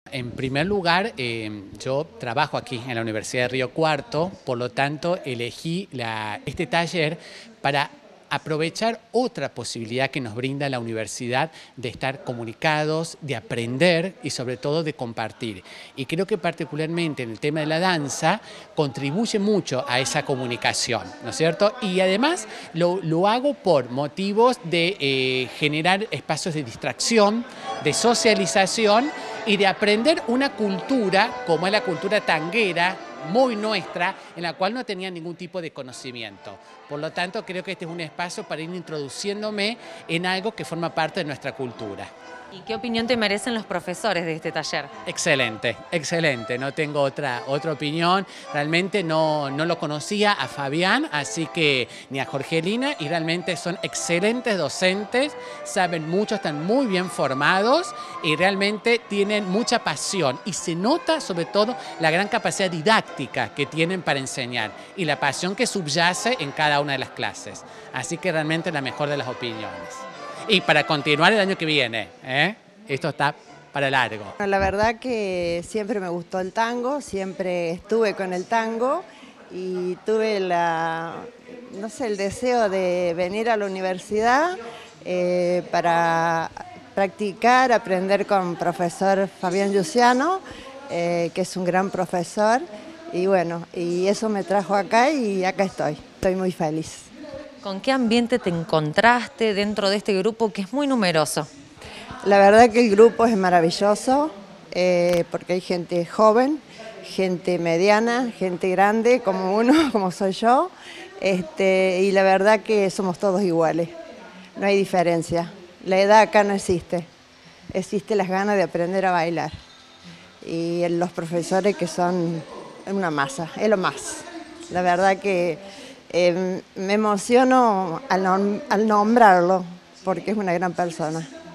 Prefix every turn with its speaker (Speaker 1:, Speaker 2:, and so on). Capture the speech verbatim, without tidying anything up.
Speaker 1: En primer lugar, eh, yo trabajo aquí en la Universidad de Río Cuarto, por lo tanto elegí la, este taller para aprovechar otra posibilidad que nos brinda la universidad de estar comunicados, de aprender y sobre todo de compartir. Y creo que particularmente en el tema de la danza contribuye mucho a esa comunicación, ¿no es cierto? Y además lo, lo hago por motivos de eh, generar espacios de distracción, de socialización y de aprender una cultura como es la cultura tanguera, muy nuestra, en la cual no tenía ningún tipo de conocimiento. Por lo tanto, creo que este es un espacio para ir introduciéndome en algo que forma parte de nuestra cultura.
Speaker 2: ¿Y qué opinión te merecen los profesores de este taller?
Speaker 1: Excelente, excelente, no tengo otra, otra opinión. Realmente no, no lo conocía a Fabián, así que ni a Jorgelina, y realmente son excelentes docentes, saben mucho, están muy bien formados y realmente tienen mucha pasión. Y se nota sobre todo la gran capacidad didáctica que tienen para enseñar y la pasión que subyace en cada una de las clases. Así que realmente la mejor de las opiniones. Y para continuar el año que viene, ¿eh? Esto está para largo.
Speaker 3: La verdad que siempre me gustó el tango, siempre estuve con el tango y tuve la, no sé, el deseo de venir a la universidad eh, para practicar, aprender con profesor Fabián Luciano, eh, que es un gran profesor, y bueno, y eso me trajo acá y acá estoy, estoy muy feliz.
Speaker 2: ¿Con qué ambiente te encontraste dentro de este grupo que es muy numeroso?
Speaker 3: La verdad que el grupo es maravilloso, eh, porque hay gente joven, gente mediana, gente grande, como uno, como soy yo, este, y la verdad que somos todos iguales, no hay diferencia. La edad acá no existe, existe las ganas de aprender a bailar. Y los profesores que son una masa, es lo más. La verdad que eh, me emociono al, nom al nombrarlo, porque es una gran persona.